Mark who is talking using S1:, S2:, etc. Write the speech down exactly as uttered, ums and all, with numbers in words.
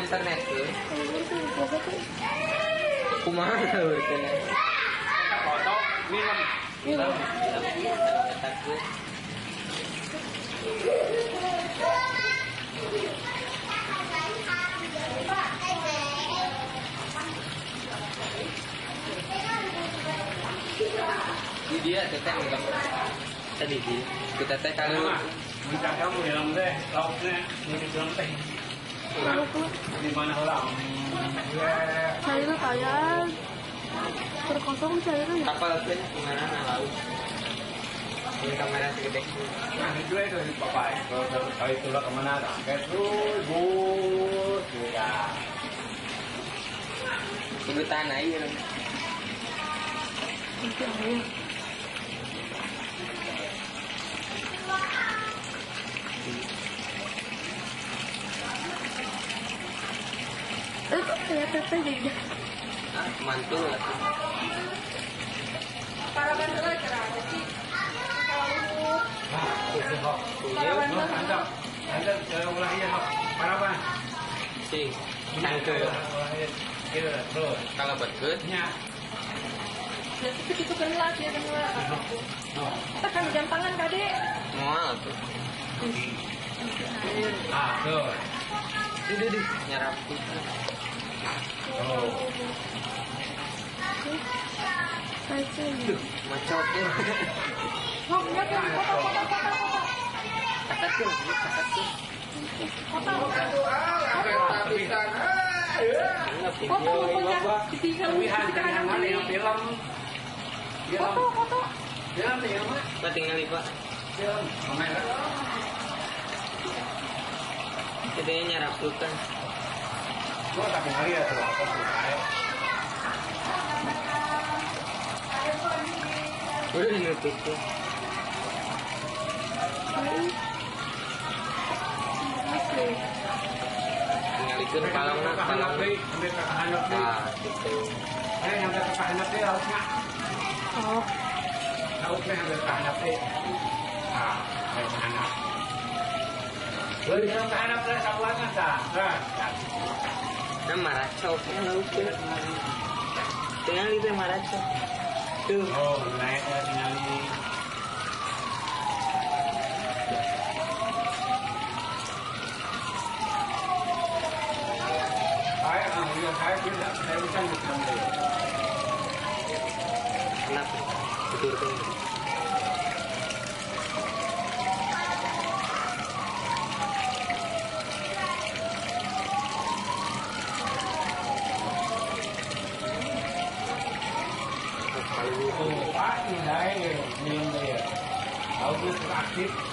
S1: internet tuh. Kumaha internet?
S2: Foto minum.
S1: Minum. Takut. Di dia teteh enggak tadi di kita teh kalau
S2: minta kamu dalam teh lauknya ini dalam teh di mana orang
S3: saya tuh kayak terkosong saya tuh
S1: kapal teh gimana laut ini kamera segede
S2: nah itu itu di papai kalau kalau itu lah kemana kayak terus bus ya
S1: itu tanah iya
S3: itu air. Eh kok kayak teteh jadi
S1: ah mantul lah
S3: para bandel aja sih
S2: para bandel ada ada ulahnya para apa
S1: sih tangke
S2: itu terus
S1: kalau betutnya
S3: nanti itu berat ya benar kita kan jam tangan kade
S1: mual tuh
S2: ah tuh
S1: ini di nyerap
S2: oh
S3: Tuh,
S1: macotnya
S3: oh enggak kan foto foto foto foto
S1: catat tuh catat tuh
S3: foto
S1: foto
S3: foto fotonya ditinggal
S2: pilihan
S3: di kanan
S2: mana
S3: kiri
S2: yang film
S3: foto foto
S2: film film
S1: Pak tinggal nih Pak
S2: film kamera
S1: jadinya nyerap tuh kan
S2: gua tak kenal ya tuh apa tuh
S1: udah nutup tuh tinggal ikut kalau nak kalau
S2: ambil kakak anak nih
S1: nah gitu
S2: eh yang kakak anak nih lautnya
S3: oh
S2: lautnya yang kakak anak nih ah kakak anak Beri kakak anak saya sabuannya dah
S1: nah maracoknya lautnya tinggal itu maracok tuh
S2: oh naik ya tinggal ini saya ambil saya tidak saya bukan bukan
S1: kenapa tidur kan
S2: oh pak ini dari minum dia lautnya aktif